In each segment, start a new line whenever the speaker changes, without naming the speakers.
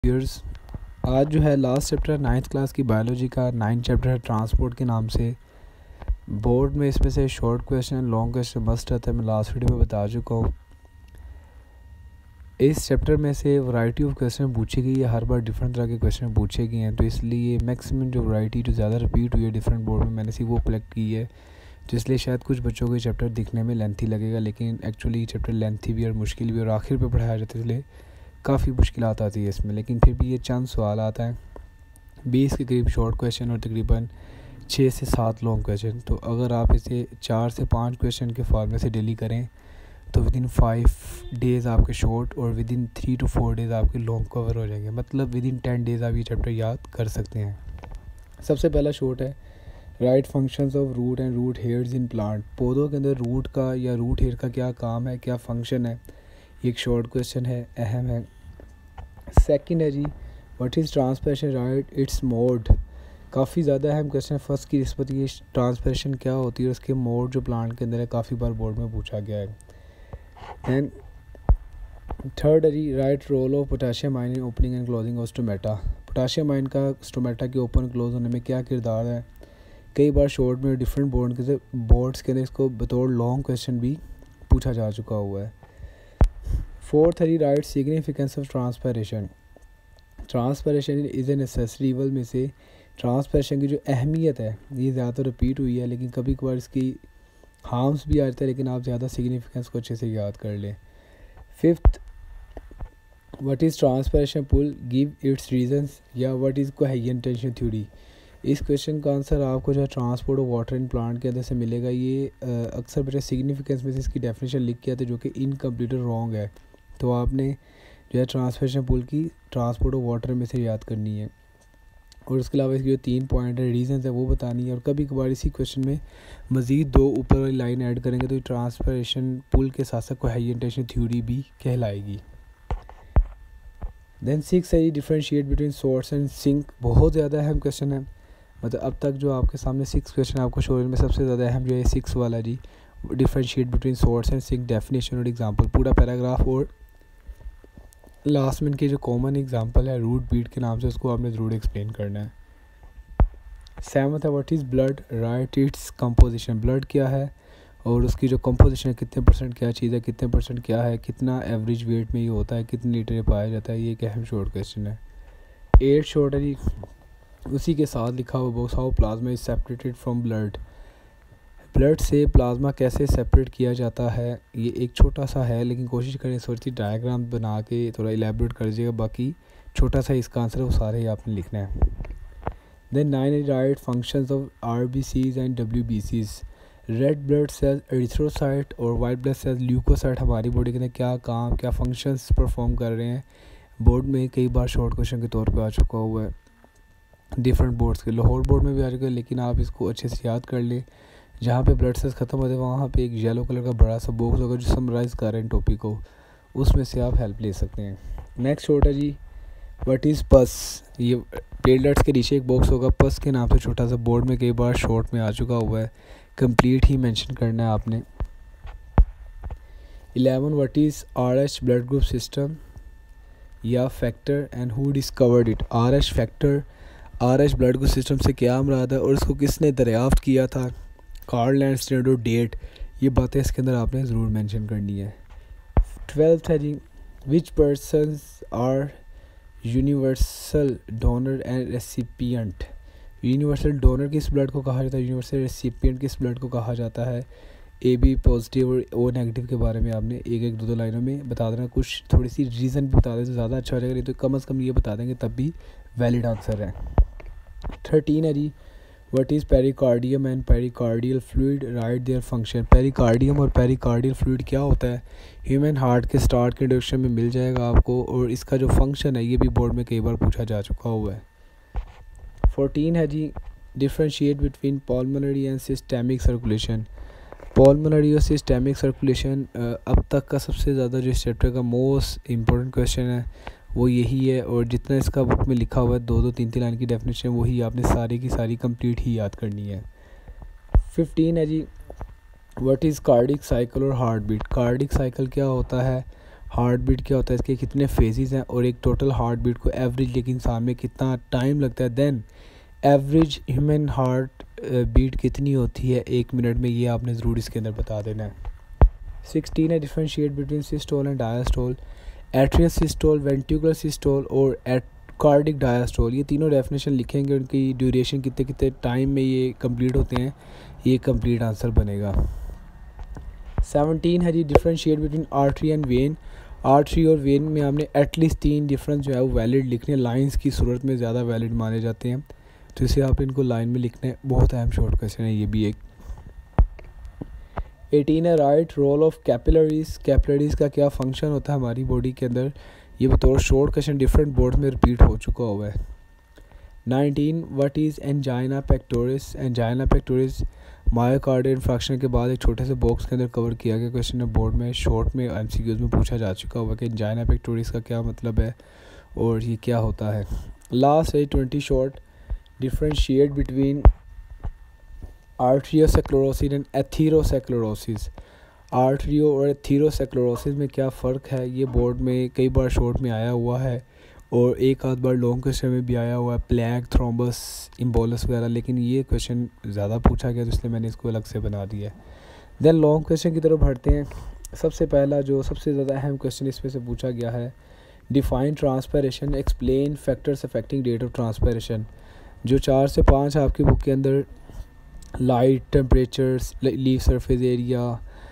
Years आज जो है लास्ट चैप्टर 9th क्लास की बायोलॉजी का 9th चैप्टर है ट्रांसपोर्ट के नाम से। बोर्ड में इसमें से short question long question must रहता है, मैं लास्ट वीडियो में बता चुका हूँ। इस चैप्टर में से वैरायटी ऑफ क्वेश्चन पूछी गई है, हर बार डिफरेंट तरह के क्वेश्चन पूछे गए हैं, तो इसलिए मैक्सिमम जो वैरायटी जो ज़्यादा रिपीट हुई है डिफरेंट बोर्ड में मैंने वो कलेक्ट की है, तो इसलिए शायद कुछ बच्चों को चैप्टर दिखने में लेंथी लगेगा, लेकिन एक्चुअली चैप्टर लेंथी भी और मुश्किल भी और आखिर पे पढ़ाया जाता है, इसलिए काफ़ी मुश्किलात आती है इसमें। लेकिन फिर भी ये चंद सवाल आता है, 20 के करीब शॉर्ट क्वेश्चन और तकरीबन 6 से 7 लॉन्ग क्वेश्चन। तो अगर आप इसे 4 से 5 क्वेश्चन के फॉर्मेट से डेली करें तो विदिन 5 डेज़ आपके शॉर्ट और विदिन 3 to 4 डेज़ आपके लॉन्ग कवर हो जाएंगे, मतलब विदिन 10 डेज़ आप ये चैप्टर याद कर सकते हैं। सबसे पहला शॉर्ट है write functions of root and root hairs in plant. पौधों के अंदर रूट का या रूट हेयर का क्या काम है, क्या फंक्शन है, एक शॉर्ट क्वेश्चन है, अहम है। सेकंड है जी what is transpiration write its mode, काफ़ी ज़्यादा अहम क्वेश्चन है। फर्स्ट की निस्बत ये ट्रांसपिरेशन क्या होती है और उसके मोड जो प्लांट के अंदर है, काफ़ी बार बोर्ड में पूछा गया है। एंड थर्ड है जी write role of potassium ion in opening and closing of stomata. Potassium ion का स्टोमेटा के ओपन क्लोज होने में क्या किरदार है। कई बार शॉर्ट में डिफरेंट बोर्ड्स के अंदर इसको बतौर लॉन्ग क्वेश्चन भी पूछा जा चुका हुआ है। फोर्थ है write significance of transpiration. Transpiration is a necessary evil में से ट्रांसपिरेशन की जो अहमियत है ये ज़्यादा रिपीट हुई है, लेकिन कभी कभार इसकी हार्म्स भी आ जाता है, लेकिन आप ज़्यादा सिग्निफिकेंस को अच्छे से याद कर लें। Fifth what is transpiration pull give its reasons या what is cohesion tension theory. इस क्वेश्चन का आंसर आपको जो है transport of water in plant के अंदर से मिलेगा। ये अक्सर बच्चे सिग्निफिकेंस में से इसकी डेफिनेशन लिख के आते जो कि इनकम्प्लीट और रॉन्ग है, तो आपने जो है ट्रांसपिरेशन पुल की ट्रांसपोर्ट ऑफ वाटर में से याद करनी है। और उसके अलावा इसकी जो 3 पॉइंट है रीजंस है वो बतानी है। और कभी कभार इसी क्वेश्चन में मज़ीद 2 ऊपर वाली लाइन ऐड करेंगे तो ट्रांसपिरेशन पुल के साथ साथ कोहेजन टेंशन थ्योरी भी कहलाएगी। देन 6 है differentiate between source and sink, बहुत ज़्यादा अहम क्वेश्चन है। मतलब अब तक जो आपके सामने 6 क्वेश्चन आपको शो में सबसे ज़्यादा अहम जो है 6 वाला जी differentiate between source and sink, definition और एग्जांपल, पूरा पैराग्राफ और लास्ट में इनके जो कॉमन एग्जांपल है रूट बीट के नाम से, उसको आपने ज़रूर एक्सप्लेन करना है। 7th है what is blood write its composition. Blood क्या है और उसकी जो कंपोजिशन है, कितने परसेंट क्या चीज़ है, कितने परसेंट क्या है, कितना एवरेज वेट में ये होता है, कितने लीटर पाया जाता है, ये एक अहम शॉर्ट क्वेश्चन है। 8 शॉर्ट है जी उसी के साथ लिखा हुआ box how plasma is separated from blood. Blood से प्लाज्मा कैसे सेपरेट किया जाता है, ये एक छोटा सा है, लेकिन कोशिश करें थोड़ी डायग्राम बना के थोड़ा इलेबोरेट कर दीजिएगा, बाकी छोटा सा इसका आंसर है वो सारे ही आपने लिखना है। Then 9 write functions of RBCs and WBCs। Red blood cell erythrocyte और वाइट ब्लड सेल ल्यूकोसाइट हमारी बॉडी के अंदर क्या काम क्या फंक्शंस परफॉर्म कर रहे हैं, बोर्ड में कई बार शॉर्ट क्वेश्चन के तौर पर आ चुका हुआ है। डिफरेंट बोर्ड्स के लाहौर बोर्ड में भी आ चुका है, लेकिन आप इसको अच्छे से याद कर लें। जहाँ पे ब्लड सेल्स ख़त्म होते हैं वहाँ पे एक येलो कलर का बड़ा सा बॉक्स होगा जो समराइज़ कर रहे हैं टॉपिक को, उसमें से आप हेल्प ले सकते हैं। नेक्स्ट शॉर्ट है जी व्हाट इज़ पस। ये प्लेटलेट्स के नीचे एक बॉक्स होगा पस के नाम से, छोटा सा, बोर्ड में कई बार शॉर्ट में आ चुका हुआ है, कंप्लीट ही मेंशन करना है आपने। 11 what is RH blood group system या factor and who discovered it. RH factor RH blood group system से क्या मुराद है और इसको किसने दरियाफ्त किया था, कार्ल लैंडस्टेड और डेट, ये बातें इसके अंदर आपने ज़रूर मेंशन करनी है। 12th है जी which persons are universal donor and recipient. Universal donor किस ब्लड को कहा जाता है, यूनिवर्सल रेसिपिएंट किस ब्लड को कहा जाता है। AB पॉजिटिव और O नेगेटिव के बारे में आपने एक एक दो लाइनों में बता देना, कुछ थोड़ी सी रीज़न भी बता दें तो ज़्यादा अच्छा हो जाएगा, नहीं तो कम से कम ये बता देंगे तब भी वैलिड आंसर है। 13 है जी what is pericardium and pericardial fluid write their function. Pericardium और पेरिकार्डियल फ्लूइड क्या होता है, ह्यूमन हार्ट के स्टार्ट के इंट्रोडक्शन में मिल जाएगा आपको, और इसका जो फंक्शन है ये भी बोर्ड में कई बार पूछा जा चुका हुआ है। 14 है जी differentiate between pulmonary and systemic circulation. Pulmonary और सिस्टेमिक सर्कुलेशन अब तक का सबसे ज़्यादा जो इस चैप्टर का मोस्ट इम्पोर्टेंट क्वेश्चन है वो यही है, और जितना इसका बुक में लिखा हुआ है 2-2 3-3 लाइन की डेफिनेशन वही आपने सारी की सारी कंप्लीट ही याद करनी है। 15 है जी व्हाट इज़ कार्डिक साइकिल और हार्ट बीट। कार्डिक साइकिल क्या होता है, हार्ट बीट क्या होता है, इसके कितने फेजेस हैं, और एक टोटल हार्ट बीट को एवरेज एक इंसान में कितना टाइम लगता है। Then average human heart beat कितनी होती है 1 मिनट में, ये आपने ज़रूर इसके अंदर बता देना है। 16 है differentiate between systole and diastole, atrial systole, ventricular systole और कार्डिक डायस्टोल। ये तीनों डेफिनेशन लिखेंगे, उनकी ड्यूरेशन कितने कितने टाइम में ये कंप्लीट होते हैं, ये कंप्लीट आंसर बनेगा। 17 है जी differentiate between artery and vein. Artery और वेन में आपने एटलीस्ट 3 डिफरेंस जो है वो वैलिड लिखने, लाइंस की सूरत में ज़्यादा वैलिड माने जाते हैं, तो इसे आप इनको लाइन में लिखना है। बहुत अहम शॉर्ट क्वेश्चन है ये भी एक। 18 है write role of capillaries. Capillaries का क्या फंक्शन होता है हमारी बॉडी के अंदर, ये बतौर शॉर्ट क्वेश्चन डिफरेंट बोर्ड में रिपीट हो चुका हुआ है। 19 what is angina pectoris. Angina pectoris myocardial infarction के बाद एक छोटे से बॉक्स के अंदर कवर किया गया क्वेश्चन है, बोर्ड में शॉर्ट में एमसीक्यूज में पूछा जा चुका हुआ कि एंजाइना पेक्टोरिस का क्या मतलब है और ये क्या होता है। लास्ट है 20 short differentiate between arteriosclerosis and atherosclerosis. Arterio और एथीरोसेक्लोरोसिस में क्या फ़र्क है, ये बोर्ड में कई बार शॉर्ट में आया हुआ है और एक आध बार लॉन्ग क्वेश्चन में भी आया हुआ है, प्लेग, थ्रोम्बस, इम्बोलस वगैरह, लेकिन ये क्वेश्चन ज़्यादा पूछा गया तो इसलिए मैंने इसको अलग से बना दिया है। देन लॉन्ग क्वेश्चन की तरफ बढ़ते हैं। सबसे पहला जो सबसे ज़्यादा अहम क्वेश्चन इसमें से पूछा गया है, define transpiration, explain factors affecting rate of transpiration. जो 4 से 5 आपकी बुक के अंदर light, temperatures, leaf surface area,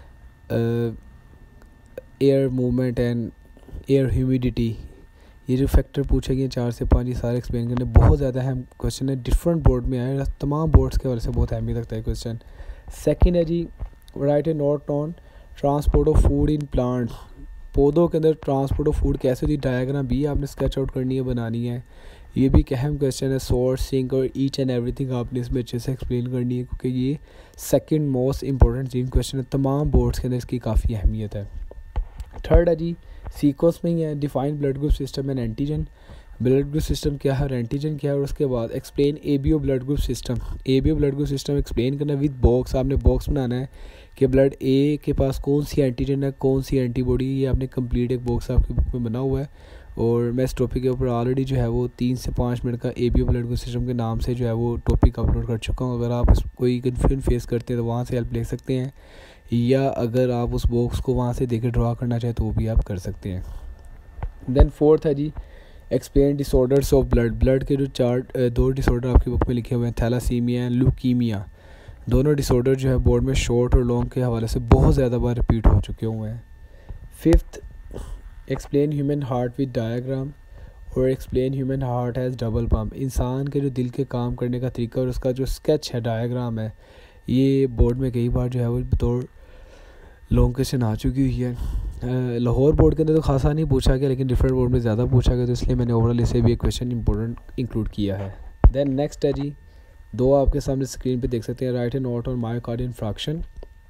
air movement and air humidity, ये जो फैक्टर पूछे गए 4 से 5, ये सारे एक्सप्लेन करने बहुत ज़्यादा अहम क्वेश्चन है, डिफरेंट बोर्ड में आए, तमाम बोर्ड्स के वजह से बहुत अहमियत रखता है क्वेश्चन। सेकंड है जी write a note on transport of food in plant. पौधों के अंदर ट्रांसपोर्ट ऑफ फूड कैसे होती है, डायग्राम भी आपने स्केच आउट करनी है, बनानी है। ये भी एक अहम क्वेश्चन है, सोर्स, सिंक और ईच एंड एवरीथिंग आपने इसमें अच्छे से एक्सप्लेन करनी है, क्योंकि ये second most important gene question है, तमाम बोर्ड्स के अंदर इसकी काफ़ी अहमियत है। थर्ड है जी सीक्वेंस में ही है, define blood group system and antigen. Blood group system क्या है और एंटीजन क्या है, और उसके बाद explain ABO blood group system. ABO blood group system explain करना विद बॉक्स, आपने बॉक्स बनाना है कि ब्लड ए के पास कौन सी एंटीजन है, कौन सी एंटीबॉडी, ये आपने कंप्लीट एक बॉक्स आपकी बुक में बना हुआ है। और मैं इस टॉपिक के ऊपर ऑलरेडी जो है वो 3 से 5 मिनट का एबीओ ब्लड ग्रुप सिस्टम के नाम से जो है वो टॉपिक अपलोड कर चुका हूँ। अगर आप कोई कन्फ्यूजन फेस करते हैं तो वहाँ से हेल्प ले सकते हैं, या अगर आप उस बॉक्स को वहाँ से देकर ड्रा करना चाहें तो वो भी आप कर सकते हैं। देन फोर्थ है जी explain disorders of blood. Blood के जो 2 डिसऑर्डर आपकी बुक में लिखे हुए हैं, थैलासीमिया एंड ल्यूकीमिया। दोनों डिसऑर्डर जो है बोर्ड में शॉर्ट और लॉन्ग के हवाले से बहुत ज़्यादा बार रिपीट हो चुके हुए हैं। Fifth explain human heart with diagram और explain human heart as double pump. इंसान के जो दिल के काम करने का तरीका और उसका जो स्केच है, डायग्राम है, ये बोर्ड में कई बार जो है वो बतौर लॉन्ग क्वेश्चन आ चुकी हुई है। लाहौर बोर्ड के अंदर तो खासा नहीं पूछा गया, लेकिन डिफरेंट बोर्ड में ज़्यादा पूछा गया, तो इसलिए मैंने ओवरऑल इसे भी एक क्वेश्चन इंपॉर्टेंट इंक्लूड किया है। देन नेक्स्ट है जी 2 आपके सामने स्क्रीन पे देख सकते हैं, write a note on myocardial infarction.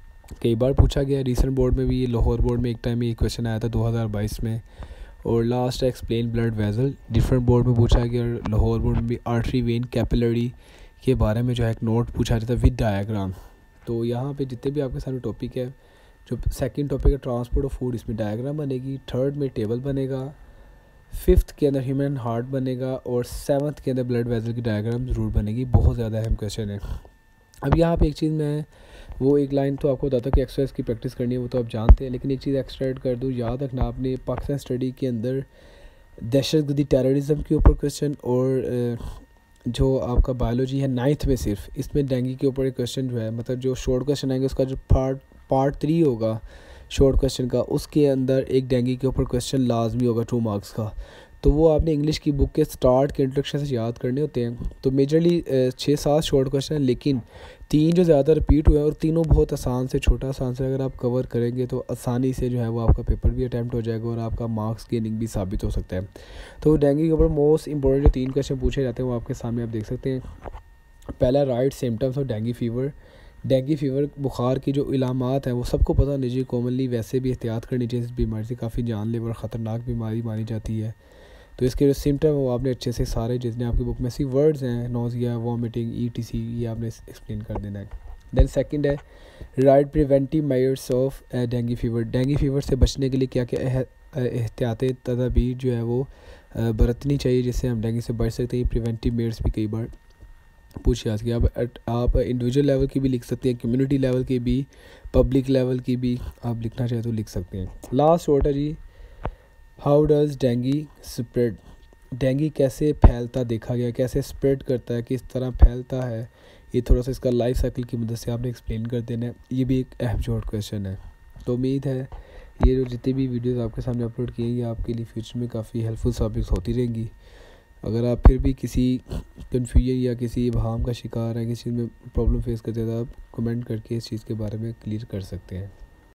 कई बार पूछा गया, रिसेंट बोर्ड में भी, लाहौर बोर्ड में एक टाइम ये क्वेश्चन आया था 2022 में। और लास्ट है explain blood vessel, different board में पूछा गया, लाहौर बोर्ड में भी आर्टरी, वेन, कैपिलरी के बारे में जो है एक नोट पूछा जाता है विद डायग्राम। तो यहाँ पे जितने भी आपके सामने टॉपिक है, जो सेकंड टॉपिक है ट्रांसपोर्ट ऑफ फूड, इसमें डायग्राम बनेगी, थर्ड में टेबल बनेगा, फिफ्थ के अंदर ह्यूमन हार्ट बनेगा, और 7th के अंदर ब्लड वेजल की डायग्राम ज़रूर बनेगी। बहुत ज़्यादा अहम क्वेश्चन है। अब यहाँ पे एक चीज़ मैं वो एक लाइन तो आपको बताता कि एक्सरसाइज की प्रैक्टिस करनी है, वो तो आप जानते हैं, लेकिन एक चीज़ एक्स्ट्रा ऐड कर दूँ, याद रखना आपने पाकिस्तान स्टडी के अंदर दहशतगर्दी, टेररिज्म के ऊपर क्वेश्चन, और जो आपका बायोलॉजी है 9th में सिर्फ, इसमें डेंगू के ऊपर एक क्वेश्चन जो है, मतलब जो शॉर्ट क्वेश्चन आएंगे उसका जो पार्ट 3 होगा शॉर्ट क्वेश्चन का, उसके अंदर एक डेंगू के ऊपर क्वेश्चन लाजमी होगा 2 मार्क्स का। तो वो आपने इंग्लिश की बुक के स्टार्ट के इंट्रोडक्शन से याद करने होते हैं। तो मेजरली 6-7 शॉर्ट क्वेश्चन हैं, लेकिन 3 जो ज़्यादा रिपीट हुए हैं, और तीनों बहुत आसान से, छोटा आसान से अगर आप कवर करेंगे तो आसानी से जो है वो आपका पेपर भी अटैम्प्ट हो जाएगा और आपका मार्क्स गेनिंग भी साबित हो सकता है। तो डेंगू के ऊपर मोस्ट इंपॉर्टेंट जो 3 क्वेश्चन पूछे जाते हैं वो आपके सामने आप देख सकते हैं। पहला, write symptoms of dengue fever. Dengue fever बुखार की जो इलामात हैं वो सबको पता नहीं चाहिए, कॉमनली वैसे भी एहतियात करनी चाहिए, इस बीमारी से काफ़ी जानलेवा और ख़तरनाक बीमारी मानी जाती है। तो इसके जो सिम्टम है वो आपने अच्छे से सारे जितने आपकी बुक में सी वर्ड्स हैं, नोज़िया, वॉमिटिंग, ETC, ये आपने एक्सप्लेन कर देना है। देन सेकंड है write preventive measures of dengue fever. Dengue fever से बचने के लिए क्या क्या एहतियाती तदाबीर जो है वो बरतनी चाहिए जिससे हम डेंगू से बच सकते हैं। प्रिवेंटिव मेयर्स भी कई बार पूछे जा सके। आप इंडिविजुअल लेवल की भी लिख सकते हैं, कम्युनिटी लेवल की भी, पब्लिक लेवल की भी आप लिखना चाहें तो लिख सकते हैं। लास्ट वर्ड है जी, how does dengue spread. Dengue कैसे फैलता देखा गया, कैसे स्प्रेड करता है, किस तरह फैलता है, ये थोड़ा सा इसका लाइफ साइकिल की मदद से आपने एक्सप्लेन कर देना है। ये भी एक अहम शॉर्ट क्वेश्चन है। तो उम्मीद है ये जो जितनी भी वीडियोस आपके सामने अपलोड किए ये आपके लिए फ्यूचर में काफ़ी हेल्पफुल साबित होती रहेंगी। अगर आप फिर भी किसी कन्फ्यूजन या किसी इबहम का शिकार हैं, किसी चीज़ में प्रॉब्लम फेस करते हैं तो आप कमेंट करके इस चीज़ के बारे में क्लियर कर सकते हैं।